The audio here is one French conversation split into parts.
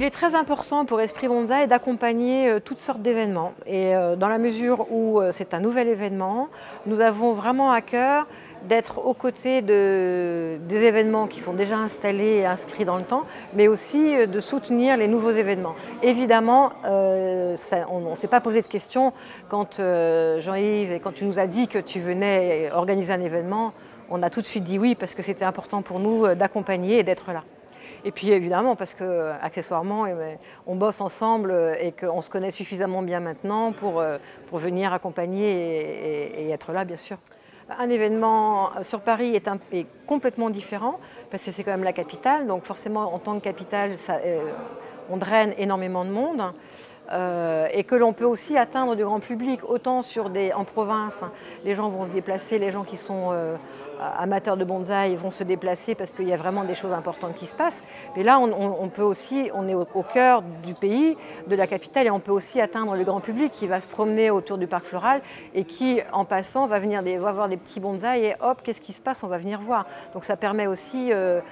Il est très important pour Esprit Bonsaï d'accompagner toutes sortes d'événements. Et dans la mesure où c'est un nouvel événement, nous avons vraiment à cœur d'être aux côtés des événements qui sont déjà installés et inscrits dans le temps, mais aussi de soutenir les nouveaux événements. Évidemment, on ne s'est pas posé de questions quand Jean-Yves, quand tu nous as dit que tu venais organiser un événement, on a tout de suite dit oui parce que c'était important pour nous d'accompagner et d'être là. Et puis évidemment parce que accessoirement on bosse ensemble et qu'on se connaît suffisamment bien maintenant pour venir accompagner et être là bien sûr. Un événement sur Paris est complètement différent parce que c'est quand même la capitale, donc forcément en tant que capitale on draine énormément de monde. Et que l'on peut aussi atteindre du grand public, autant en province, les gens vont se déplacer, les gens qui sont amateurs de bonsaï vont se déplacer parce qu'il y a vraiment des choses importantes qui se passent. Mais là, on peut aussi, on est au cœur du pays, de la capitale, et on peut aussi atteindre le grand public qui va se promener autour du parc floral et qui, en passant, va voir des petits bonsaïs et hop, qu'est-ce qui se passe, on va venir voir. Donc ça permet aussi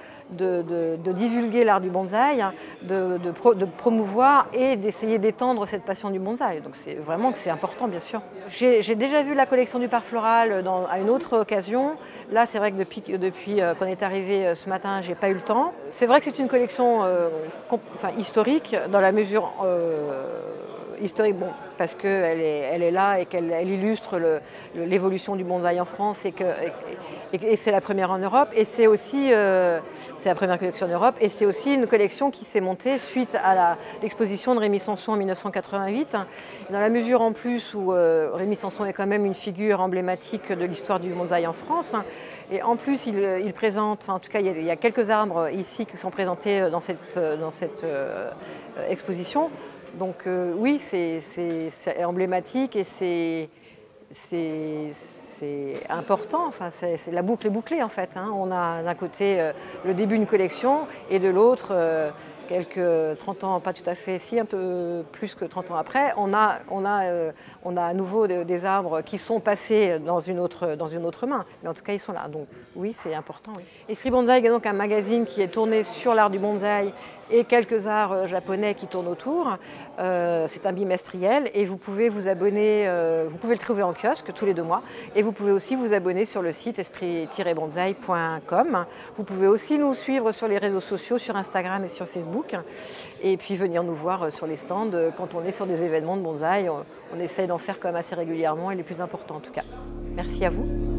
de divulguer l'art du bonsaï, de promouvoir et d'essayer d'étendre cette passion du bonsaï. Donc c'est vraiment que c'est important, bien sûr. J'ai déjà vu la collection du parc floral à une autre occasion. Là, c'est vrai que depuis qu'on est arrivé ce matin, j'ai pas eu le temps. C'est vrai que c'est une collection historique dans la mesure historique, bon, parce qu'elle est là et qu'elle illustre l'évolution du bonsaï en France et c'est la première en Europe. Et c'est aussi c'est la première collection en Europe et c'est aussi une collection qui s'est montée suite à l'exposition de Rémy Sanson en 1988. Dans la mesure en plus où Rémy Sanson est quand même une figure emblématique de l'histoire du bonsaï en France. Et en plus, il présente, en tout cas, il y a quelques arbres ici qui sont présentés dans cette exposition. Donc oui, c'est emblématique et c'est important, enfin, la boucle est bouclée en fait. Hein. On a d'un côté le début d'une collection et de l'autre, quelques 30 ans, pas tout à fait, si un peu plus que 30 ans après, on a à nouveau des arbres qui sont passés dans une autre main. Mais en tout cas, ils sont là. Donc oui, c'est important. Oui. Esprit Bonsaï est donc un magazine qui est tourné sur l'art du bonsaï et quelques arts japonais qui tournent autour. C'est un bimestriel et vous pouvez vous abonner, vous pouvez le trouver en kiosque tous les 2 mois et vous pouvez aussi vous abonner sur le site esprit-bonsaï.com. Vous pouvez aussi nous suivre sur les réseaux sociaux, sur Instagram et sur Facebook et puis venir nous voir sur les stands quand on est sur des événements de bonsaï. On essaye d'en faire quand même assez régulièrement et les plus importants en tout cas. Merci à vous.